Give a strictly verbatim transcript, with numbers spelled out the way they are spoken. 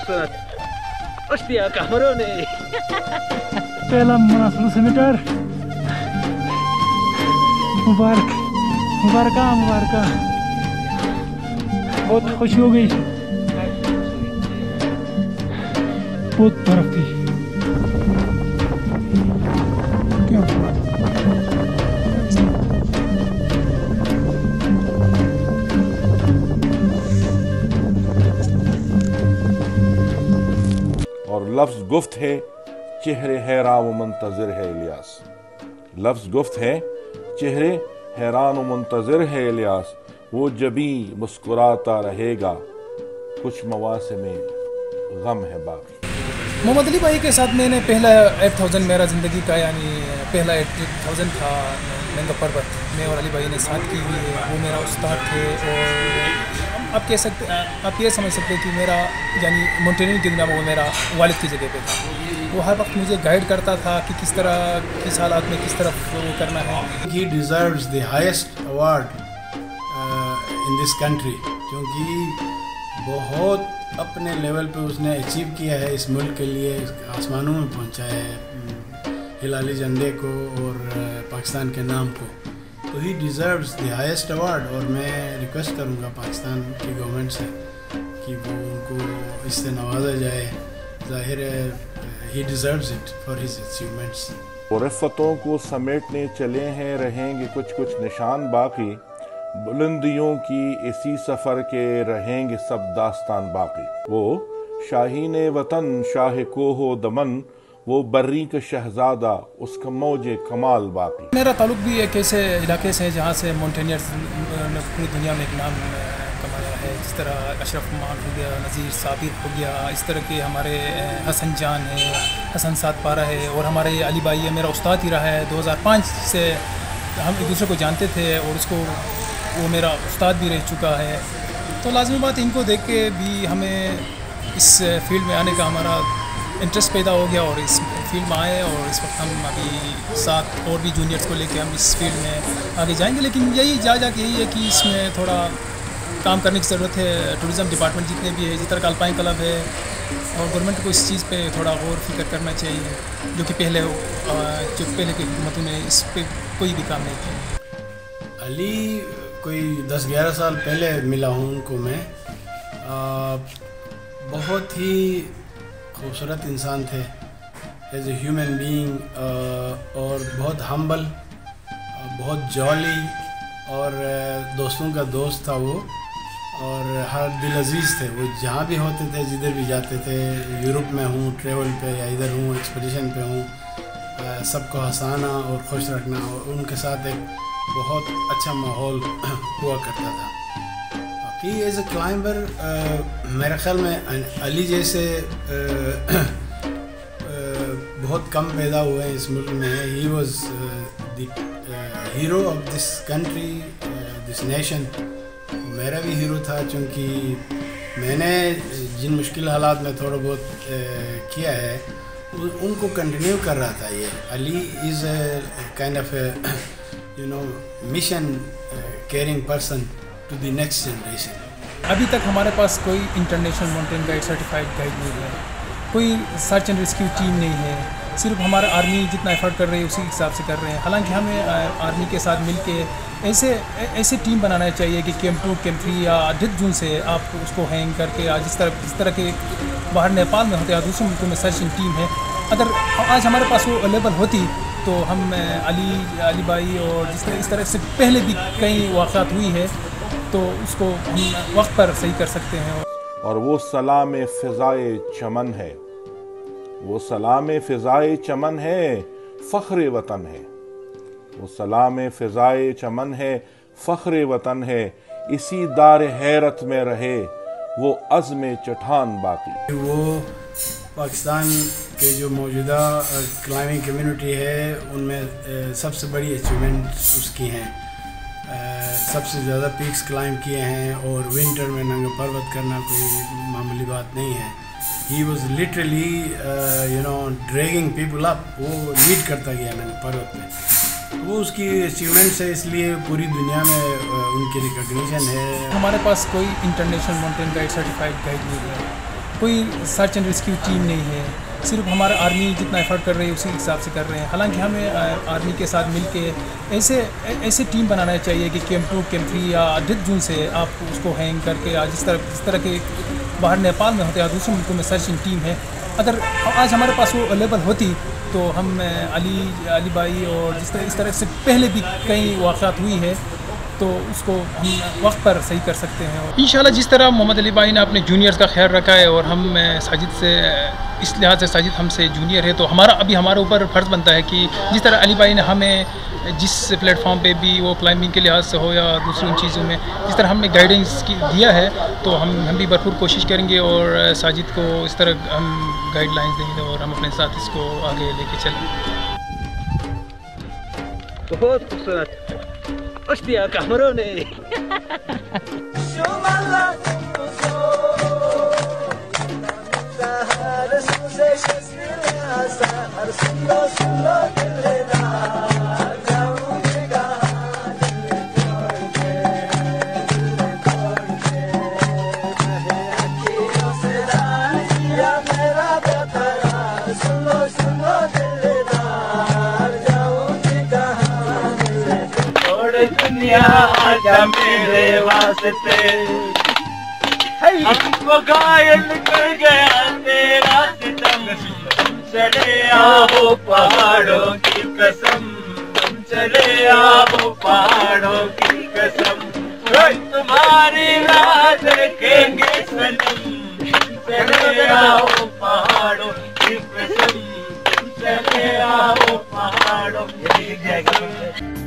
أحسنت. Rushdi يا كاميروني. فعلا مناسب سميتر. مبارک مبارکہ مبارکہ بہت خوشی ہو گئی بہت برف تھی کیا اور لفظ گفت ہے چہرے حیران و منتظر ہے الیاس. لفظ گفت ہے چہرے حیران و منتظر ہے الیاس. وہ جبھی مسکراتا رہے گا کچھ مواسم میں غم ہے باقی. محمد علی بھائی کے ساتھ میں نے پہلا ایٹ تھاؤزینڈ میرا زندگی کا یعنی پہلا ایٹ تھاؤزینڈ تھا ننگا پربت میں اور علی بھائی نے ساتھ کی ہوئی ہے. وہ میرا استاد تھے اور آپ کہہ سکتے آپ یہ سمجھ سکتے کہ میرا یعنی مونٹینیئر کی دنیا میں وہ میرا والد کی جگہ پہ تھا. وہ ہر وقت مجھے گائیڈ کرتا تھا کہ کس طرح کس حالات میں کس طرف وہ کرنا ہے. He deserves the highest award in this country کیونکہ بہت اپنے لیول پہ اس نے اچیو کیا ہے اس ملک کے لیے. آسمانوں میں پہنچا ہے ہلالی جھنڈے کو اور پاکستان کے نام کو. تو he deserves the highest award. اور میں ریکویسٹ کروں گا پاکستان کی گورنمنٹ سے کہ وہ ان کو اس سے نوازا جائے. ظاہر ہے he deserves it for his achievements. وہ رفتوں کو سمیٹنے چلے ہیں رہیں گے کچھ کچھ نشان باقی. بلندیوں کی اسی سفر کے رہیں گے سب داستان باقی. وہ شاہین وطن شاہ کوہ و دمن وہ بری کا شہزادہ اس کا موج کمال باقی. میرا تعلق بھی ایک ایسے علاقے سے جہاں سے مونٹینئرز نے پوری دنیا میں ایک نام کمایا ہے. جس طرح اشرف مان ہو گیا, نذیر صابر ہو گیا, اس طرح کے ہمارے حسن جان ہے, حسن سات پارہ ہے, اور ہمارے علی بھائی ہے میرا استاد ہی رہا ہے. دو ہزار پانچ سے ہم ایک دوسرے کو جانتے تھے اور اس کو وہ میرا استاد بھی رہ چکا ہے. تو لازمی بات ان کو دیکھ کے بھی ہمیں اس فیلڈ میں آنے کا ہمارا انٹرسٹ پیدا ہو گیا اور اس فیلڈ میں آئے. اور اس وقت ہم ابھی ساتھ اور بھی جونیئرس کو لے کے ہم اس فیلڈ میں آگے جائیں گے. لیکن یہی جا جا کے یہی ہے کہ اس میں تھوڑا کام کرنے کی ضرورت ہے. ٹورزم ڈپارٹمنٹ جتنے بھی ہے, جس طرح کا الپائن کلب ہے, اور گورنمنٹ کو اس چیز پہ تھوڑا غور فکر کرنا چاہیے جو کہ پہلے جو پہلے کی حکومتوں نے اس پہ کوئی بھی کام نہیں کیا. علی کوئی دس گیارہ سال پہلے ملا ہوں ان کو میں. بہت ہی خوبصورت انسان تھے ایز اے ہیومن بینگ, اور بہت ہمبل, بہت جالی, اور دوستوں کا دوست تھا وہ, اور ہر دل عزیز تھے. وہ جہاں بھی ہوتے تھے جدھر بھی جاتے تھے, یورپ میں ہوں ٹریول پہ یا ادھر ہوں ایکسپیڈیشن پہ ہوں, سب کو ہنسانا اور خوش رکھنا, اور ان کے ساتھ ایک بہت اچھا ماحول ہوا کرتا تھا. باقی ایز اے کلائمبر میرے خیال میں علی جیسے بہت کم پیدا ہوئے ہیں اس ملک میں. He was the hero of this country, this nation. میرا بھی ہیرو تھا چونکہ میں نے جن مشکل حالات میں تھوڑا بہت کیا ہے ان کو کنٹینیو کر رہا تھا. یہ Ali is a kind of a you know mission caring person to the next generation. ابھی تک ہمارے پاس کوئی international mountain guide certified guide نہیں ہے, کوئی سرچ اینڈ ریسکیو ٹیم نہیں ہے. صرف ہمارا آرمی جتنا ایفرٹ کر رہی ہے اسی حساب سے کر رہے ہیں. حالانکہ ہمیں آرمی کے ساتھ مل کے ایسے ایسے ٹیم بنانا چاہیے کہ کیم ٹو کیم تھری یا ڈتھ زون سے آپ اس کو ہینگ کر کے, جس طرح جس طرح کے باہر نیپال میں ہوتے ہیں دوسرے ملکوں میں سرچنگ ٹیم ہے. اگر آج ہمارے پاس وہ اویلیبل ہوتی تو ہم علی علی بھائی اور جس طرح اس طرح سے پہلے بھی کئی واقعات ہوئی ہے تو اس کو ہم وقت پر صحیح کر سکتے ہیں. اور وہ سلام فضائے چمن ہے, وہ سلام فضائے چمن ہے, فخر وطن ہے. وہ سلام فضائے چمن ہے, فخر وطن ہے. اسی دار حیرت میں رہے وہ عزم چٹھان باقی. وہ پاکستان کے جو موجودہ کلائمبنگ کمیونٹی ہے ان میں سب سے بڑی اچیومنٹس اس کی ہیں. سب سے زیادہ پیکس کلائمب کیے ہیں, اور ونٹر میں ننگا پروت کرنا کوئی معمولی بات نہیں ہے. He was literally you know dragging people up. وہ لیڈ کرتا گیا ننگا پروت میں. وہ اس کی اچیومنٹس ہے, اس لیے پوری دنیا میں ان کی ریکگنیشن ہے. ہمارے پاس کوئی international mountain guide certified guide نہیں ہے, کوئی سرچ اینڈ ریسکیو ٹیم نہیں ہے، صرف ہمارا آرمی جتنا ایفرٹ کر رہی ہے اسی حساب سے کر رہے ہیں. حالانکہ ہمیں آرمی کے ساتھ مل کے ایسے ایسے ٹیم بنانا چاہیے کہ کیمپ ٹو کیمپ تھری یا ڈیتھ زون سے آپ اس کو ہینگ کر کے، جس طرح جس طرح کے باہر نیپال میں ہوتے ہیں، دوسرے ملکوں میں سرچنگ ٹیم ہے. اگر آج ہمارے پاس وہ اویلیبل ہوتی تو ہم علی علی بھائی اور جس طرح اس طرح سے پہلے بھی کئی واقعات ہوئی ہے تو اس کو ہم وقت پر صحیح کر سکتے ہیں. انشاءاللہ جس طرح محمد علی بھائی نے اپنے جونیئرز کا خیال رکھا ہے اور ہم ساجد سے اس لحاظ سے ساجد ہم سے جونیئر ہے تو ہمارا ابھی ہمارے اوپر فرض بنتا ہے کہ جس طرح علی بھائی نے ہمیں جس پلیٹ فارم پہ بھی وہ کلائمبنگ کے لحاظ سے ہو یا دوسری ان چیزوں میں جس طرح ہم نے گائیڈنس کی دیا ہے تو ہم ہم بھی بھرپور کوشش کریں گے اور ساجد کو اس طرح ہم گائیڈ لائنس دیں گے اور ہم اپنے ساتھ اس کو آگے لے کے چلیں. بہت خوبصورت. Hostia, cabrones. دنیا آجا میرے واسطے ہم کو غائل کر گیا تیرا ستم. تم چلے آؤ پہاڑوں کی قسم، تم چلے آؤ پہاڑوں کی قسم، تمہاری راہ دیکھیں گے سنم. چلے آؤ پہاڑوں کی قسم، تم چلے آؤ پہاڑوں کی قسم.